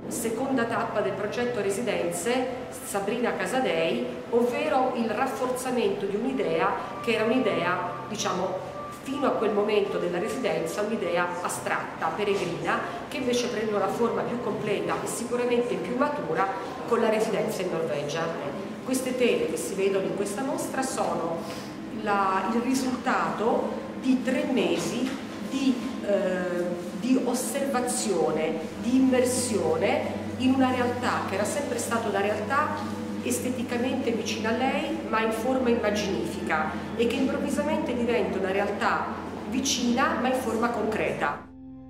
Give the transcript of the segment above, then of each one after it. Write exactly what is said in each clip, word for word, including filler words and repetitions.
Seconda tappa del progetto Residenze, Sabrina Casadei, ovvero il rafforzamento di un'idea che era un'idea, diciamo, fino a quel momento della residenza, un'idea astratta, peregrina, che invece prende una forma più completa e sicuramente più matura con la residenza in Norvegia. Queste tele che si vedono in questa mostra sono la, il risultato di tre mesi di, eh, di osservazione, di immersione in una realtà che era sempre stata una realtà esteticamente vicina a lei ma in forma immaginifica e che improvvisamente diventa una realtà vicina ma in forma concreta.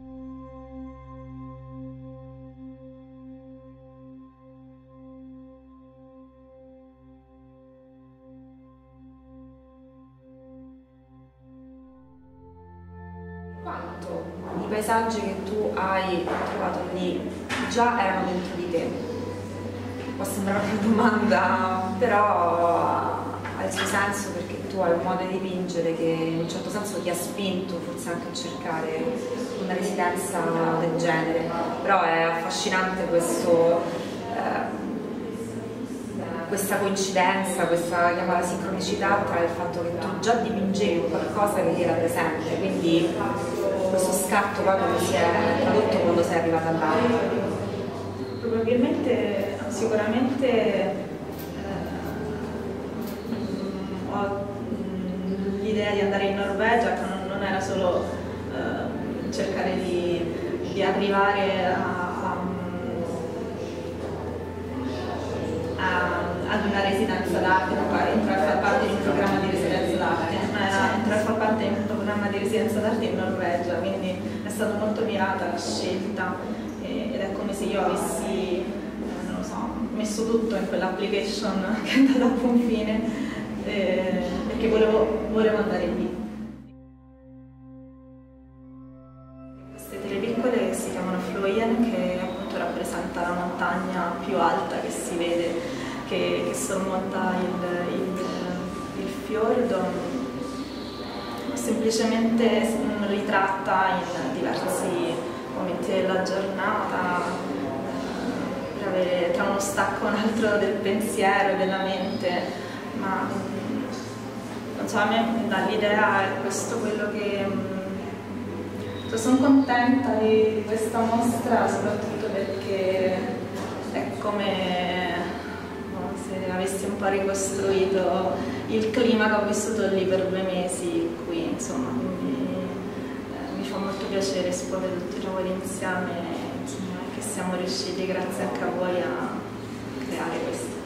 Quanto i paesaggi che tu hai trovato lì già erano dentro di te? Può sembrare una domanda, però ha il suo senso, perché tu hai un modo di dipingere che in un certo senso ti ha spinto forse anche a cercare una residenza del genere. Però è affascinante questo, eh, questa coincidenza, questa chiamata sincronicità tra il fatto che tu già dipingevi qualcosa che ti era presente, quindi questo scatto poi come si è tradotto quando sei arrivata là? Probabilmente, sicuramente eh, ho l'idea di andare in Norvegia, che non, non era solo eh, cercare di, di arrivare a, a, ad una residenza d'arte, entrare a far parte di un programma di residenza d'arte, ma era entrare a far parte di un programma di residenza d'arte in Norvegia, quindi è stata molto mirata la scelta ed è come se io avessi, non lo so, messo tutto in quell'application che è andata a buon fine, eh, perché volevo, volevo andare lì. Queste tele piccole si chiamano Fløyen, che appunto rappresenta la montagna più alta che si vede, che, che sormonta il, il, il fiordo, semplicemente ritratta in diversi momenti della giornata, per avere tra uno stacco e un altro del pensiero e della mente, ma non so, a me dall'idea è questo quello che cioè, sono contenta di questa mostra, soprattutto perché è come no, se avessi un po' ricostruito il clima che ho vissuto lì per due mesi qui, insomma, quindi mi fa molto piacere esporre tutti i lavori insieme, insomma, che siamo riusciti grazie anche a voi a creare questo.